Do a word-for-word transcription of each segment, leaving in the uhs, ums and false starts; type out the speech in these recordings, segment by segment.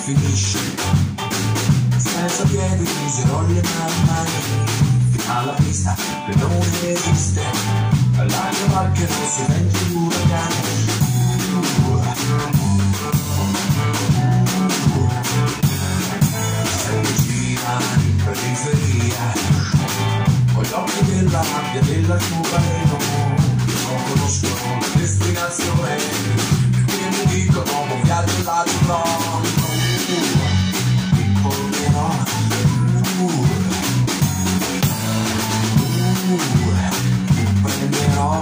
finisce. Senza piedi userò le mani fino alla pista che non esiste. La mia barca non si vende l'uragano. Se mi gira in periferia, ho gli occhi della rabbia della tua e non conosco la destinazione. E mi dicono un viaggio là giurò. Mi porterò. Mi prenderò.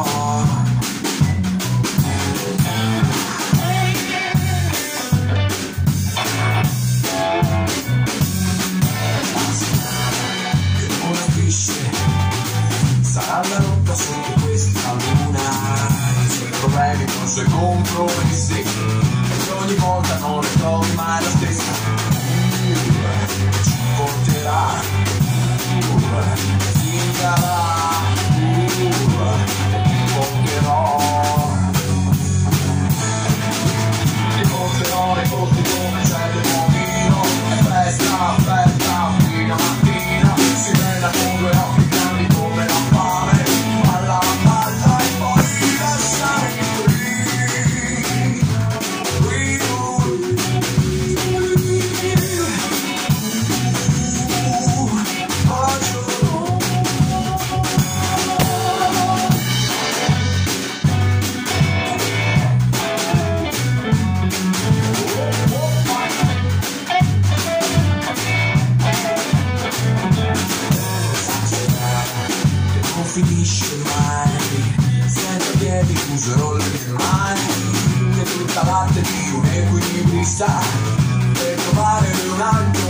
Sarà la rotta sotto questa luna, i suoi problemi con i suoi compromessi, e ogni volta non ne trovi mai la stessa. Uh, ci porterà, uh, finirà, uh, e ti porterò. Ti porterò nei posti dove c'è del momino, e festa, festa, fino a mattina, si veda con due occhi. Finisce mai, senza piedi userò le mie mani e tutta l'arte di un equilibrista per trovare un altro